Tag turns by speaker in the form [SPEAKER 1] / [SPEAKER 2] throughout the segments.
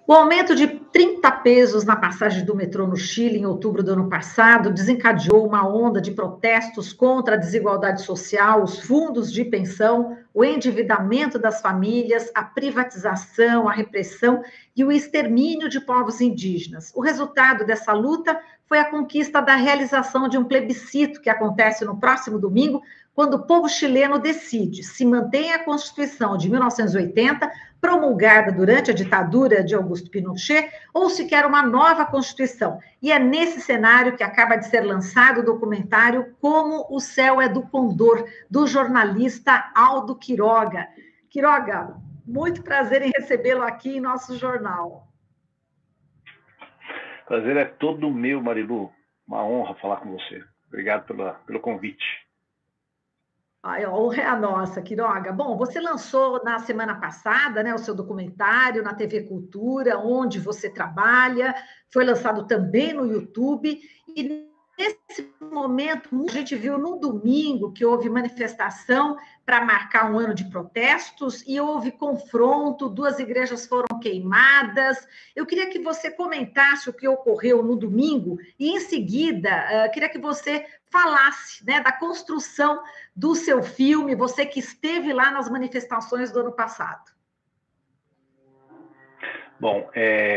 [SPEAKER 1] O aumento de 30 pesos na passagem do metrô no Chile em outubro do ano passado desencadeou uma onda de protestos contra a desigualdade social, os fundos de pensão, o endividamento das famílias, a privatização, a repressão e o extermínio de povos indígenas. O resultado dessa luta foi a conquista da realização de um plebiscito que acontece no próximo domingo, quando o povo chileno decide se mantém a Constituição de 1980, promulgada durante a ditadura de Augusto Pinochet, ou se quer uma nova Constituição. E é nesse cenário que acaba de ser lançado o documentário Como o Céu é do Condor, do jornalista Aldo Quiroga. Quiroga, muito prazer em recebê-lo aqui em nosso jornal.
[SPEAKER 2] Prazer é todo meu, Marilu. Uma honra falar com você. Obrigado pelo convite.
[SPEAKER 1] Ai, a honra é a nossa, Quiroga. Bom, você lançou na semana passada, né, o seu documentário na TV Cultura, onde você trabalha, foi lançado também no YouTube, e nesse momento, a gente viu no domingo que houve manifestação para marcar um ano de protestos e houve confronto, 2 igrejas foram queimadas. Eu queria que você comentasse o que ocorreu no domingo e, em seguida, queria que você falasse, né, da construção do seu filme, você que esteve lá nas manifestações do ano passado.
[SPEAKER 2] Bom,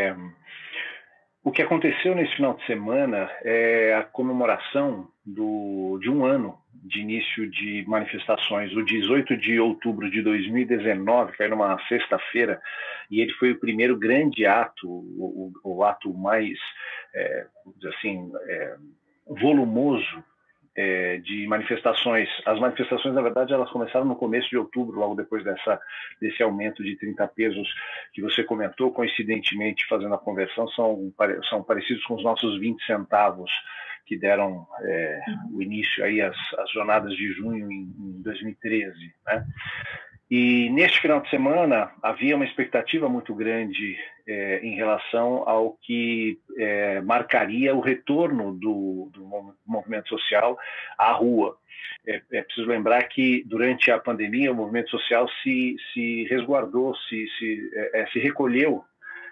[SPEAKER 2] o que aconteceu nesse final de semana é a comemoração de um ano de início de manifestações, o 18 de outubro de 2019, que foi numa sexta-feira, e ele foi o primeiro grande ato, o ato mais, volumoso de manifestações. As manifestações, na verdade, elas começaram no começo de outubro, logo depois desse aumento de 30 pesos que você comentou, coincidentemente, fazendo a conversão, são parecidos com os nossos 20 centavos que deram o início aí às jornadas de junho em 2013, né? E neste final de semana havia uma expectativa muito grande em relação ao que marcaria o retorno do movimento social à rua. É preciso lembrar que durante a pandemia o movimento social se resguardou, se recolheu.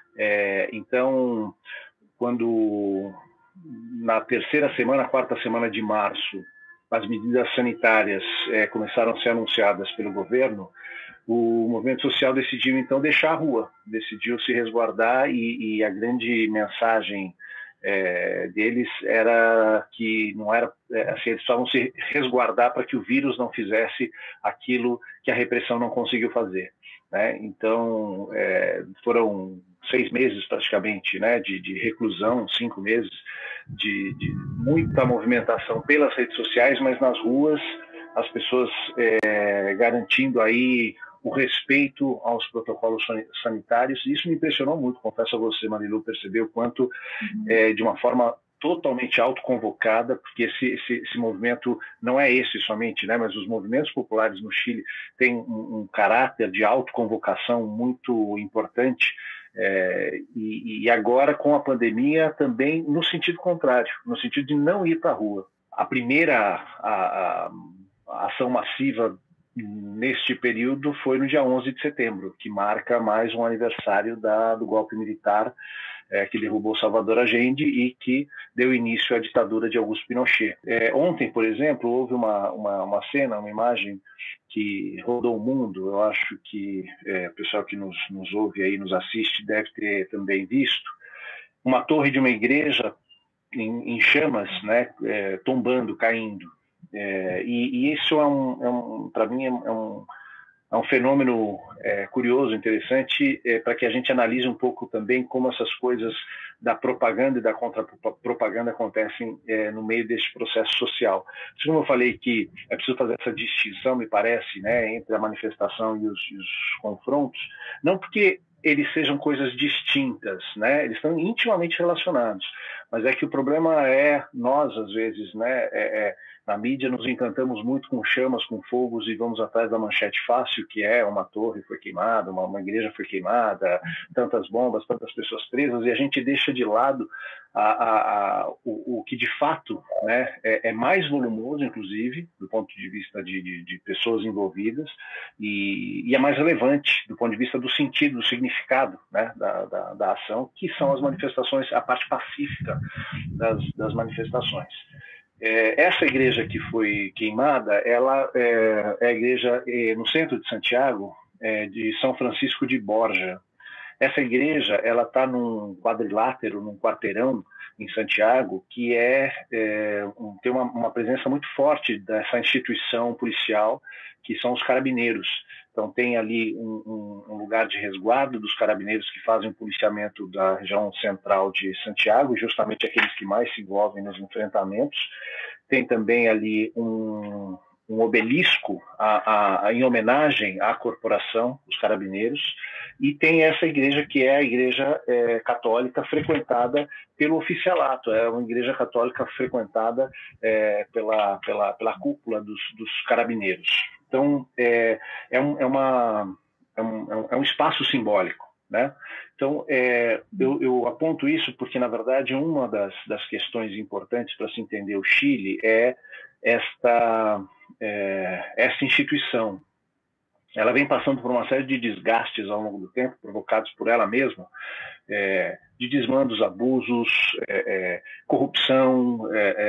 [SPEAKER 2] Então, quando na terceira semana, quarta semana de março, as medidas sanitárias começaram a ser anunciadas pelo governo, o movimento social decidiu, então, deixar a rua, decidiu se resguardar e a grande mensagem deles era que não era assim, eles precisavam se resguardar para que o vírus não fizesse aquilo que a repressão não conseguiu fazer, né? Então, foram 6 meses praticamente, né, de reclusão, 5 meses de muita movimentação pelas redes sociais, mas nas ruas as pessoas garantindo aí o respeito aos protocolos sanitários. Isso me impressionou muito, confesso a você, Marilu, percebeu o quanto, de uma forma totalmente autoconvocada, porque esse movimento não é esse somente, né, mas os movimentos populares no Chile têm um caráter de autoconvocação muito importante, e agora com a pandemia também no sentido contrário, no sentido de não ir para a rua. A primeira a ação massiva neste período foi no dia 11 de setembro, que marca mais um aniversário do golpe militar que derrubou Salvador Allende e que deu início à ditadura de Augusto Pinochet. Ontem, por exemplo, houve uma cena, uma imagem que rodou o mundo. Eu acho que o pessoal que nos ouve aí, nos assiste, deve ter também visto uma torre de uma igreja em chamas, né, tombando, caindo. E isso para mim é um fenômeno curioso, interessante, para que a gente analise um pouco também como essas coisas da propaganda e da contra-propaganda acontecem no meio desse processo social. Como eu falei que é preciso fazer essa distinção, me parece, né, entre a manifestação e os confrontos, não porque eles sejam coisas distintas, né, eles estão intimamente relacionados, mas é que o problema nós, às vezes, né, Na mídia nos encantamos muito com chamas, com fogos e vamos atrás da manchete fácil, que é uma torre foi queimada, uma igreja foi queimada, tantas bombas, tantas pessoas presas, e a gente deixa de lado o que de fato, né, é mais volumoso, inclusive, do ponto de vista de pessoas envolvidas, e é mais relevante do ponto de vista do sentido, do significado, né, da ação, que são as manifestações, a parte pacífica das manifestações. Essa igreja que foi queimada, ela é a igreja no centro de Santiago, de São Francisco de Borja. Essa igreja, ela está num quadrilátero, num quarteirão em Santiago, que tem uma presença muito forte dessa instituição policial, que são os carabineiros. Então tem ali um lugar de resguardo dos carabineiros que fazem o policiamento da região central de Santiago, justamente aqueles que mais se envolvem nos enfrentamentos. Tem também ali um obelisco em homenagem à corporação, os carabineiros, e tem essa igreja que é a igreja católica frequentada pelo oficialato, é uma igreja católica frequentada pela cúpula dos carabineiros. Então, é um espaço simbólico, né? Então, eu aponto isso porque, na verdade, uma das questões importantes para se entender o Chile é essa instituição. Ela vem passando por uma série de desgastes ao longo do tempo, provocados por ela mesma, de desmandos, abusos, corrupção,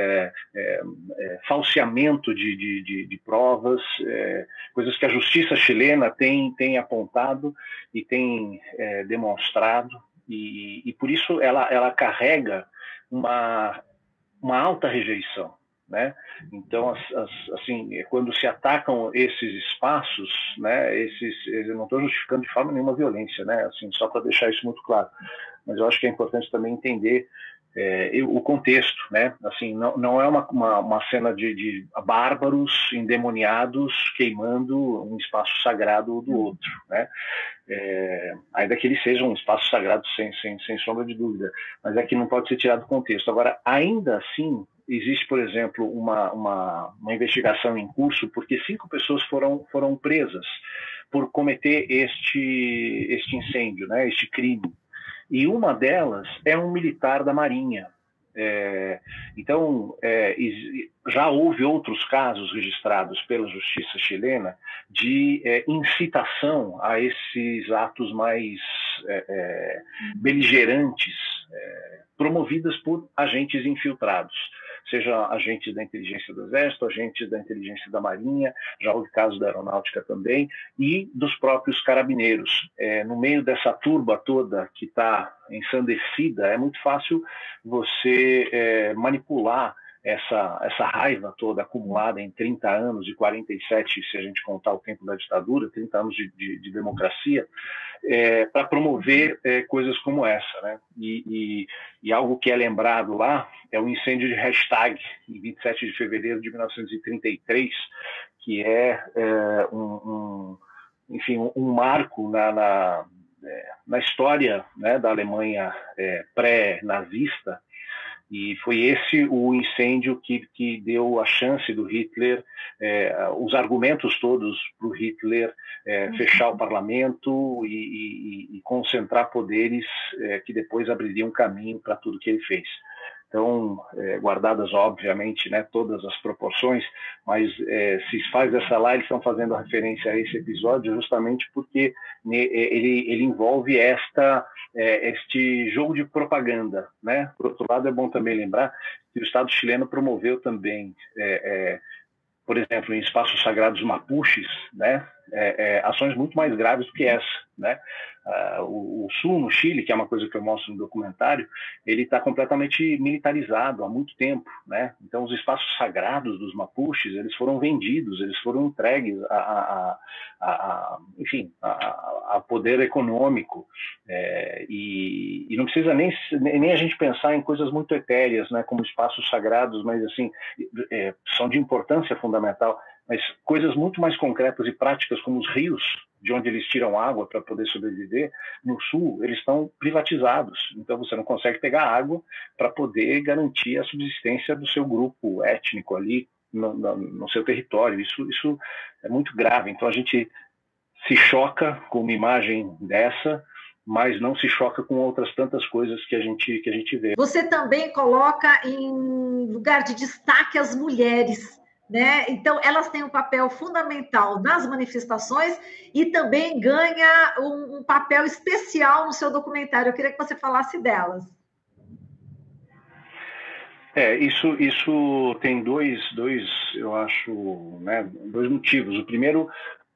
[SPEAKER 2] falseamento de provas, coisas que a justiça chilena tem apontado e tem demonstrado, e por isso ela carrega uma alta rejeição. Né? Então, assim, quando se atacam esses espaços, né, eu não estou justificando de forma nenhuma violência, né, assim, só para deixar isso muito claro, mas eu acho que é importante também entender o contexto, né? Assim, não é uma cena de bárbaros endemoniados queimando um espaço sagrado do outro, né? Ainda que ele seja um espaço sagrado sem sombra de dúvida, mas é que não pode ser tirado do contexto. Agora, ainda assim, existe, por exemplo, uma investigação em curso porque 5 pessoas foram presas por cometer este incêndio, né, este crime. E uma delas é um militar da Marinha. Então, já houve outros casos registrados pela justiça chilena de incitação a esses atos mais beligerantes, promovidas por agentes infiltrados, seja agentes da inteligência do Exército, agentes da inteligência da Marinha, já houve casos da Aeronáutica também, e dos próprios carabineiros. No meio dessa turba toda que está ensandecida, é muito fácil você manipular essa raiva toda acumulada em 30 anos e 47, se a gente contar o tempo da ditadura, 30 anos de democracia, para promover coisas como essa, né? E algo que é lembrado lá é o incêndio de Hashtag, em 27 de fevereiro de 1933, que enfim, um marco na história, né, da Alemanha pré-nazista. E foi esse o incêndio que deu a chance do Hitler, os argumentos todos para o Hitler fechar o parlamento e concentrar poderes que depois abririam caminho para tudo que ele fez. Então, guardadas, obviamente, né, todas as proporções, mas se faz essa lá, eles estão fazendo referência a esse episódio justamente porque ele envolve este jogo de propaganda, né? Por outro lado, é bom também lembrar que o Estado chileno promoveu também, por exemplo, em espaços sagrados mapuches, né, ações muito mais graves do que essa, né? O sul, no Chile, que é uma coisa que eu mostro no documentário, ele está completamente militarizado há muito tempo, né? Então, os espaços sagrados dos mapuches, eles foram vendidos, eles foram entregues enfim, a poder econômico, e não precisa nem a gente pensar em coisas muito etéreas, né, como espaços sagrados, mas assim, são de importância fundamental, mas coisas muito mais concretas e práticas, como os rios, de onde eles tiram água para poder sobreviver, no sul, eles estão privatizados. Então, você não consegue pegar água para poder garantir a subsistência do seu grupo étnico ali, no seu território. Isso é muito grave. Então a gente se choca com uma imagem dessa, mas não se choca com outras tantas coisas que a gente vê.
[SPEAKER 1] Você também coloca em lugar de destaque as mulheres, né? Então, elas têm um papel fundamental nas manifestações e também ganha um papel especial no seu documentário. Eu queria que você falasse delas.
[SPEAKER 2] Isso tem dois, eu acho, né, dois motivos. O primeiro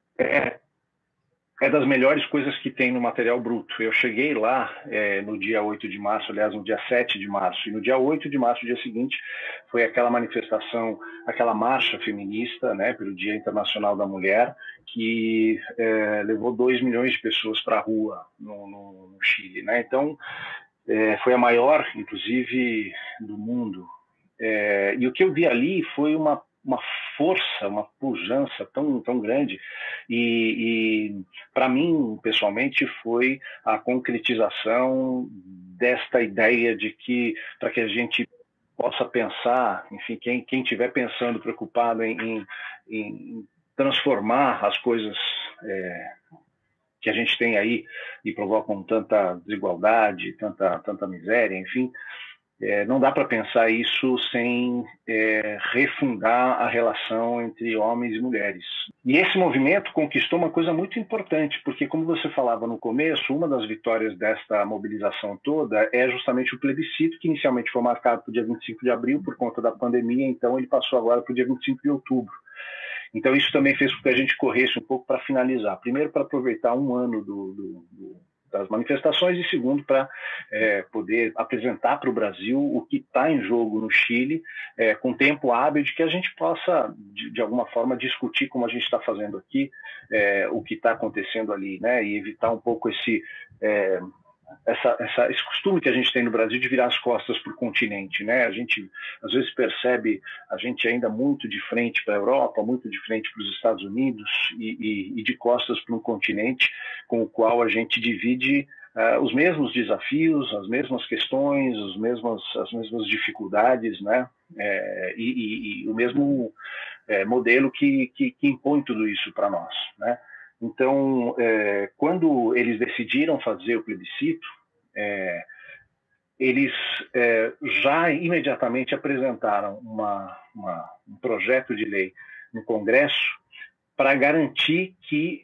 [SPEAKER 2] é das melhores coisas que tem no material bruto. Eu cheguei lá no dia 8 de março, aliás, no dia 7 de março, e no dia 8 de março, dia seguinte, foi aquela manifestação, aquela marcha feminista, né, pelo Dia Internacional da Mulher, que levou 2 milhões de pessoas para a rua no Chile, né? Então, foi a maior, inclusive, do mundo. E o que eu vi ali foi uma força, uma pujança tão grande, e para mim, pessoalmente, foi a concretização desta ideia de que, para que a gente possa pensar, enfim, quem estiver pensando, preocupado em transformar as coisas que a gente tem aí e provocam tanta desigualdade, tanta miséria, enfim, não dá para pensar isso sem refundar a relação entre homens e mulheres. E esse movimento conquistou uma coisa muito importante, porque, como você falava no começo, uma das vitórias desta mobilização toda é justamente o plebiscito, que inicialmente foi marcado para o dia 25 de abril por conta da pandemia, então ele passou agora para o dia 25 de outubro. Então isso também fez com que a gente corresse um pouco para finalizar. Primeiro, para aproveitar um ano das manifestações, e segundo, para poder apresentar para o Brasil o que está em jogo no Chile, com tempo hábil de que a gente possa, de alguma forma, discutir, como a gente está fazendo aqui, o que está acontecendo ali, né? E evitar um pouco esse costume que a gente tem no Brasil de virar as costas para o continente, né? A gente às vezes percebe a gente ainda muito de frente para a Europa, muito de frente para os Estados Unidos e de costas para um continente com o qual a gente divide os mesmos desafios, as mesmas questões, as mesmas dificuldades, né? E o mesmo modelo que impõe tudo isso para nós, né? Então, quando eles decidiram fazer o plebiscito, eles já imediatamente apresentaram um projeto de lei no Congresso para garantir que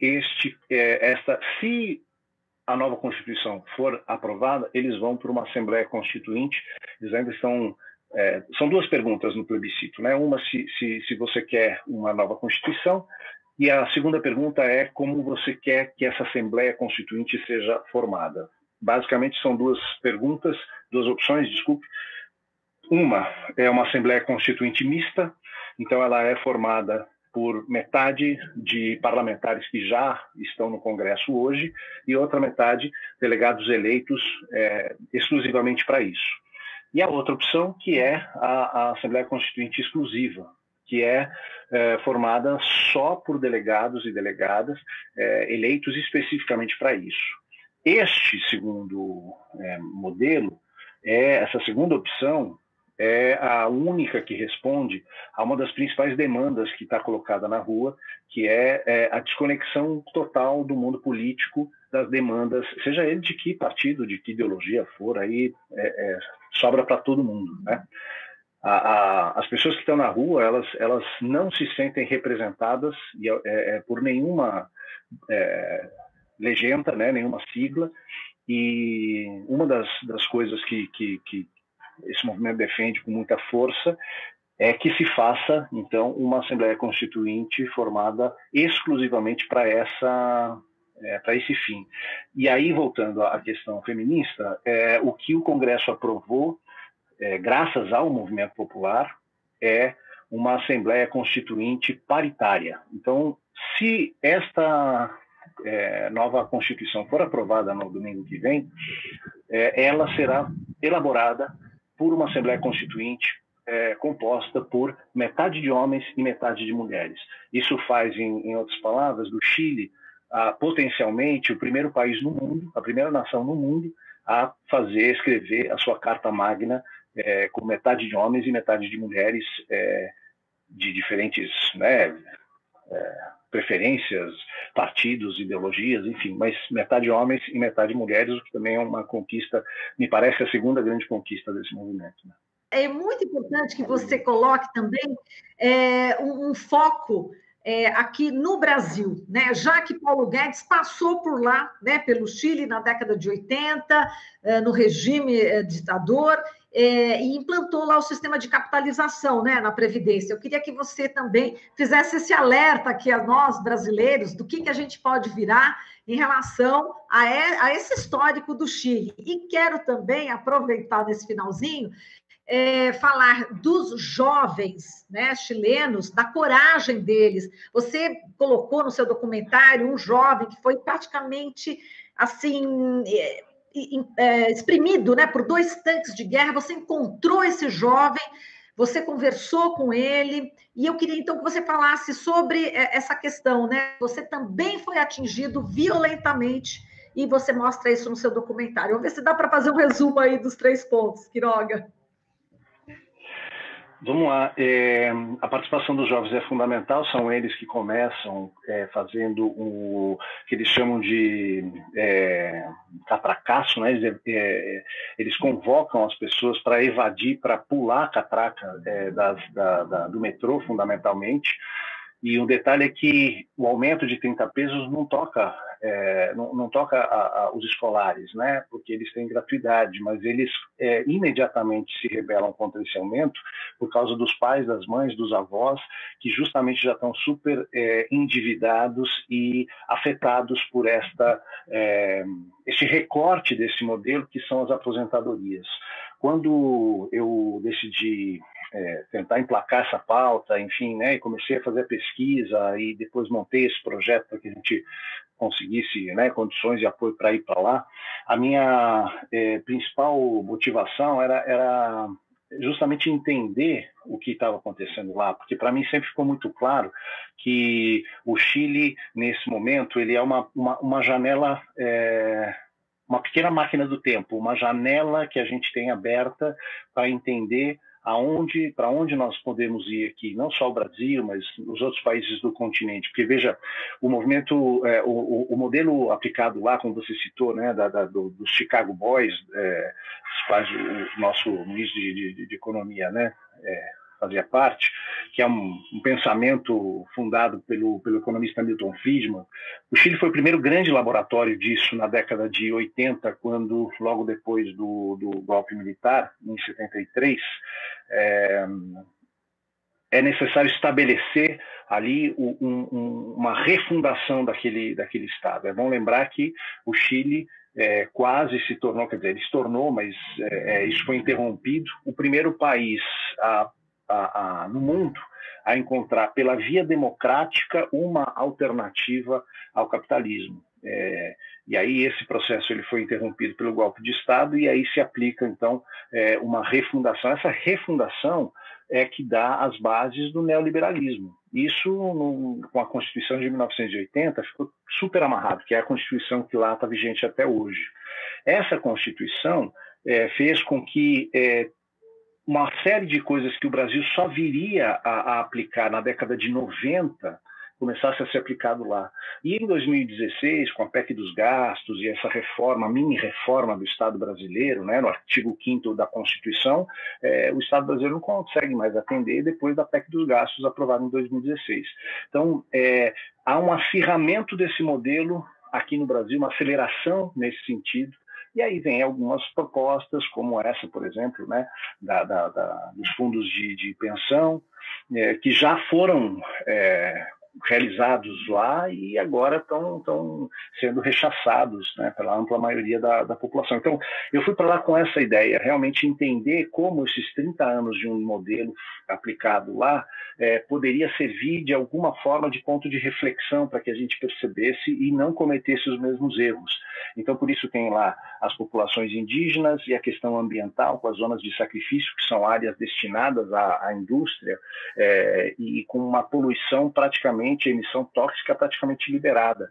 [SPEAKER 2] se a nova Constituição for aprovada, eles vão para uma Assembleia Constituinte. Eles ainda estão... são duas perguntas no plebiscito, né? Uma, se você quer uma nova Constituição, e a segunda pergunta é como você quer que essa Assembleia Constituinte seja formada. Basicamente, são duas opções, desculpe. Uma é uma Assembleia Constituinte mista, então ela é formada por metade de parlamentares que já estão no Congresso hoje e outra metade delegados eleitos exclusivamente para isso. E a outra opção, que é a Assembleia Constituinte exclusiva, que é formada só por delegados e delegadas eleitos especificamente para isso. Este segundo modelo, essa segunda opção, é a única que responde a uma das principais demandas que está colocada na rua, que é a desconexão total do mundo político das demandas, seja ele de que partido, de que ideologia for, aí sobra para todo mundo, né? As pessoas que estão na rua, elas não se sentem representadas por nenhuma legenda, né, nenhuma sigla, e uma das coisas que esse movimento defende com muita força é que se faça, então, uma Assembleia Constituinte formada exclusivamente para esse fim. E aí, voltando à questão feminista, o que o Congresso aprovou, graças ao movimento popular, é uma Assembleia Constituinte paritária. Então, se esta nova Constituição for aprovada no domingo que vem, ela será elaborada por uma Assembleia Constituinte composta por metade de homens e metade de mulheres. Isso faz, em outras palavras, do Chile potencialmente o primeiro país no mundo, a primeira nação no mundo a escrever a sua Carta Magna com metade de homens e metade de mulheres de diferentes, né, preferências, partidos, ideologias, enfim, mas metade homens e metade mulheres, o que também é uma conquista, me parece a segunda grande conquista desse movimento, né?
[SPEAKER 1] É muito importante que você coloque também um foco aqui no Brasil, né? Já que Paulo Guedes passou por lá, né, pelo Chile na década de 80, no regime ditador, e implantou lá o sistema de capitalização, né, na Previdência. Eu queria que você também fizesse esse alerta aqui a nós, brasileiros, do que a gente pode virar em relação a esse histórico do Chile. E quero também aproveitar nesse finalzinho falar dos jovens, né, chilenos, da coragem deles. Você colocou no seu documentário um jovem que foi praticamente assim exprimido, né, por 2 tanques de guerra. Você encontrou esse jovem, você conversou com ele, e eu queria então que você falasse sobre essa questão, né? Você também foi atingido violentamente e você mostra isso no seu documentário. Vamos ver se dá para fazer um resumo aí dos 3 pontos, Quiroga.
[SPEAKER 2] Vamos lá. A participação dos jovens é fundamental, são eles que começam fazendo o que eles chamam de catracaço, né? Eles convocam as pessoas para evadir, para pular a catraca do metrô, fundamentalmente. E um detalhe é que o aumento de 30 pesos não toca, não toca os escolares, né? Porque eles têm gratuidade, mas eles imediatamente se rebelam contra esse aumento por causa dos pais, das mães, dos avós, que justamente já estão super endividados e afetados por este recorte desse modelo, que são as aposentadorias. Quando eu decidi tentar emplacar essa pauta, enfim, né, e comecei a fazer a pesquisa e depois montei esse projeto para que a gente conseguisse, né, condições de apoio para ir para lá, a minha principal motivação era justamente entender o que estava acontecendo lá, porque para mim sempre ficou muito claro que o Chile, nesse momento, ele é uma janela, uma pequena máquina do tempo, uma janela que a gente tem aberta para entender para onde nós podemos ir aqui, não só o Brasil, mas os outros países do continente. Porque, veja, o movimento, o modelo aplicado lá, como você citou, né, dos Chicago Boys, quais o nosso ministro de Economia, né, fazia parte, que é um pensamento fundado pelo economista Milton Friedman. O Chile foi o primeiro grande laboratório disso na década de 80, quando, logo depois do golpe militar, em 73, é necessário estabelecer ali uma refundação daquele Estado. É bom lembrar que o Chile quase se tornou, quer dizer, ele se tornou, mas isso foi interrompido, o primeiro país no mundo a encontrar pela via democrática uma alternativa ao capitalismo. E aí esse processo ele foi interrompido pelo golpe de Estado e aí se aplica então uma refundação. Essa refundação é que dá as bases do neoliberalismo. Isso, com a Constituição de 1980, ficou super amarrado, que é a Constituição que lá está vigente até hoje. Essa Constituição fez com que uma série de coisas que o Brasil só viria a aplicar na década de 90 começasse a ser aplicado lá. E em 2016, com a PEC dos gastos e essa reforma, mini-reforma do Estado brasileiro, né, no artigo 5º da Constituição, o Estado brasileiro não consegue mais atender depois da PEC dos gastos aprovada em 2016. Então, há um acirramento desse modelo aqui no Brasil, uma aceleração nesse sentido. E aí vem algumas propostas, como essa, por exemplo, né, dos fundos de pensão, que já foram realizados lá e agora estão sendo rechaçados, né, pela ampla maioria da população. Então, eu fui para lá com essa ideia, realmente entender como esses 30 anos de um modelo aplicado lá poderia servir de alguma forma de ponto de reflexão para que a gente percebesse e não cometesse os mesmos erros. Então, por isso tem lá as populações indígenas e a questão ambiental, com as zonas de sacrifício, que são áreas destinadas à indústria e com uma poluição praticamente, emissão tóxica praticamente liberada.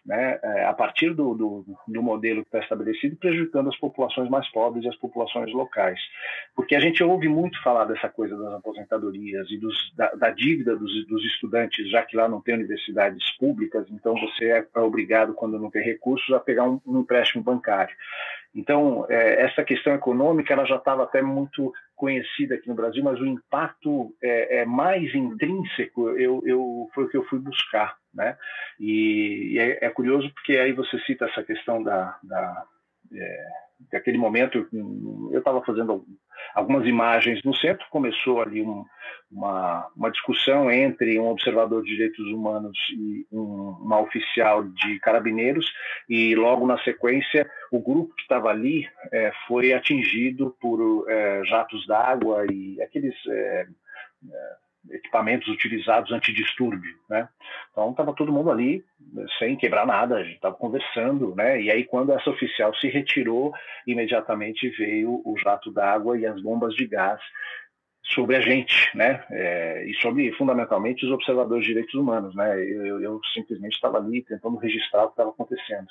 [SPEAKER 2] né, a partir do modelo que está estabelecido, prejudicando as populações mais pobres e as populações locais. Porque a gente ouve muito falar dessa coisa das aposentadorias e da dívida dos estudantes, já que lá não tem universidades públicas, então você é obrigado, quando não tem recursos, a pegar um empréstimo bancário. Então, essa questão econômica ela já estava até muito conhecida aqui no Brasil, mas o impacto mais intrínseco foi o que eu fui buscar, né? E é curioso porque aí você cita essa questão daquele momento, eu estava fazendo algumas imagens no centro, começou ali uma discussão entre um observador de direitos humanos e uma oficial de carabineiros, e logo na sequência o grupo que estava ali foi atingido por jatos d'água e aqueles equipamentos utilizados antidistúrbio, né? Então estava todo mundo ali sem quebrar nada, a gente estava conversando, né? E aí quando essa oficial se retirou, imediatamente veio o jato d'água e as bombas de gás sobre a gente, né? E sobre fundamentalmente os observadores de direitos humanos, né? Eu simplesmente estava ali tentando registrar o que estava acontecendo.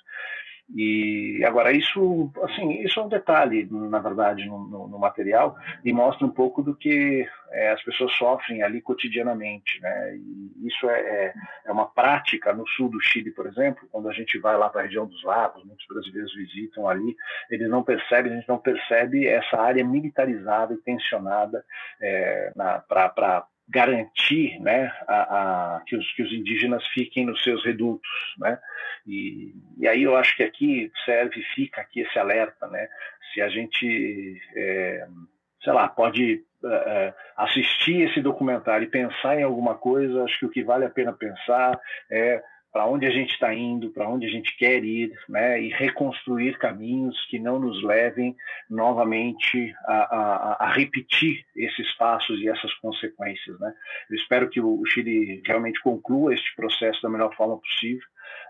[SPEAKER 2] E agora isso é um detalhe, na verdade, no material, e mostra um pouco do que as pessoas sofrem ali cotidianamente, né? E isso é uma prática no sul do Chile, por exemplo, quando a gente vai lá para a região dos lagos, muitos brasileiros visitam ali, a gente não percebe essa área militarizada e tensionada para garantir, né, que os indígenas fiquem nos seus redutos, né? E aí eu acho que aqui fica aqui esse alerta, né? Se a gente, sei lá, pode assistir esse documentário e pensar em alguma coisa, acho que o que vale a pena pensar é para onde a gente está indo, para onde a gente quer ir, né? E reconstruir caminhos que não nos levem novamente a repetir esses passos e essas consequências, né? Eu espero que o Chile realmente conclua este processo da melhor forma possível.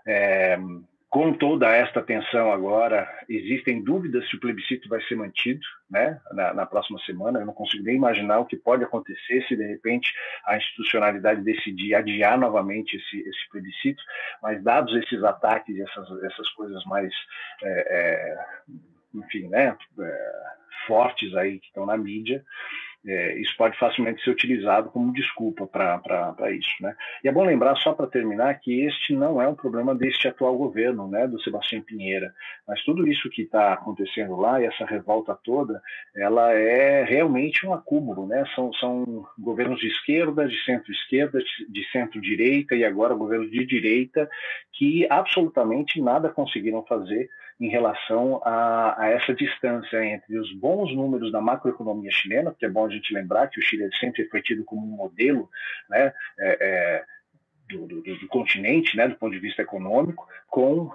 [SPEAKER 2] Com toda esta tensão agora, existem dúvidas se o plebiscito vai ser mantido, né, na próxima semana. Eu não consigo nem imaginar o que pode acontecer se, de repente, a institucionalidade decidir adiar novamente esse plebiscito, mas dados esses ataques e essas coisas mais, enfim, né, fortes aí que estão na mídia, isso pode facilmente ser utilizado como desculpa para isso, né? E é bom lembrar, só para terminar, que este não é um problema deste atual governo, né, do Sebastião Pinheira, mas tudo isso que está acontecendo lá, e essa revolta toda, ela é realmente um acúmulo, né? São governos de esquerda, de centro-esquerda, de centro-direita e agora governos de direita que absolutamente nada conseguiram fazer em relação a essa distância entre os bons números da macroeconomia chilena, porque é bom a gente lembrar que o Chile sempre foi tido como um modelo, né, do continente, né, do ponto de vista econômico, com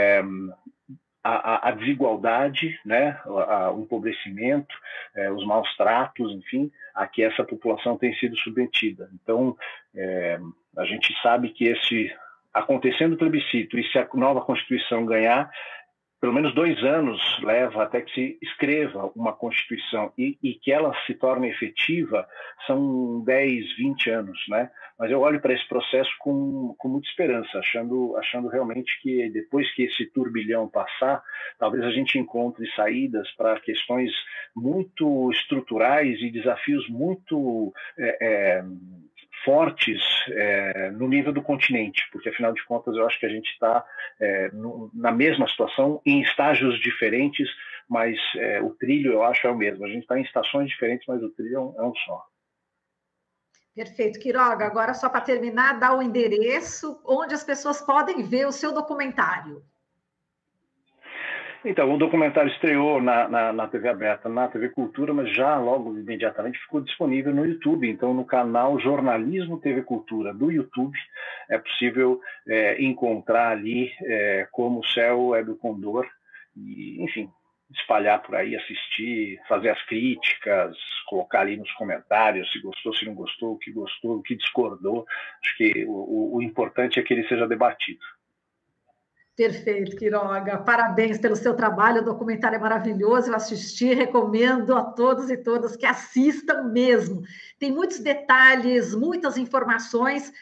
[SPEAKER 2] a desigualdade, né, o empobrecimento, os maus tratos, enfim, a que essa população tem sido submetida. Então, a gente sabe que acontecendo o plebiscito e se a nova Constituição ganhar, pelo menos 2 anos leva até que se escreva uma Constituição e que ela se torne efetiva, são 10, 20 anos, né? Mas eu olho para esse processo com muita esperança, achando realmente que depois que esse turbilhão passar, talvez a gente encontre saídas para questões muito estruturais e desafios muito fortes no nível do continente, porque afinal de contas eu acho que a gente está na mesma situação, em estágios diferentes, mas o trilho eu acho é o mesmo. A gente está em estações diferentes, mas o trilho é um só.
[SPEAKER 1] Perfeito, Quiroga. Agora, só para terminar, dá o endereço onde as pessoas podem ver o seu documentário.
[SPEAKER 2] Então, o documentário estreou na TV aberta, na TV Cultura, mas já logo imediatamente ficou disponível no YouTube. Então, no canal Jornalismo TV Cultura do YouTube, é possível encontrar ali Como o Céu é do Condor, e, enfim, espalhar por aí, assistir, fazer as críticas, colocar ali nos comentários se gostou, se não gostou, o que discordou. Acho que o importante é que ele seja debatido.
[SPEAKER 1] Perfeito, Quiroga. Parabéns pelo seu trabalho. O documentário é maravilhoso. Eu assisti, recomendo a todos e todas que assistam mesmo. Tem muitos detalhes, muitas informações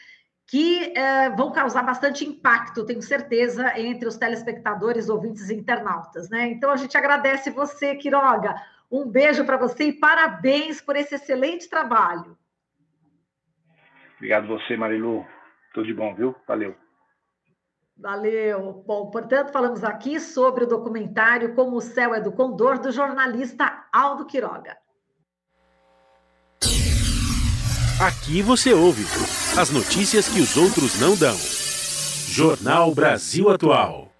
[SPEAKER 1] que vão causar bastante impacto, tenho certeza, entre os telespectadores, ouvintes e internautas, né? Então, a gente agradece você, Quiroga. Um beijo para você e parabéns por esse excelente trabalho.
[SPEAKER 2] Obrigado você, Marilu. Tudo de bom, viu? Valeu.
[SPEAKER 1] Valeu. Bom, portanto, falamos aqui sobre o documentário Como o Céu é do Condor, do jornalista Aldo Quiroga.
[SPEAKER 3] Aqui você ouve as notícias que os outros não dão. Jornal Brasil Atual.